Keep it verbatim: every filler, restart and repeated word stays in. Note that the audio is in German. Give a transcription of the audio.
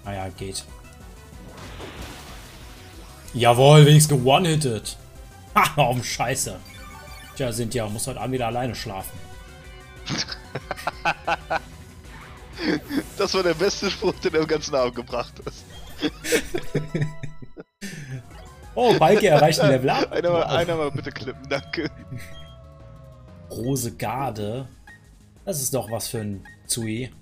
Ah ja, geht. Jawohl, wenigstens ge-one-hitted. Ha, warum Scheiße. Tja, sind ja, muss heute Abend wieder alleine schlafen. Das war der beste Spruch, den du im ganzen Abend gebracht hast. Oh, Balke erreicht ein Level Up. Einer mal, Wow. einer mal bitte klippen, danke. Rose Garde. Das ist doch was für ein Zui.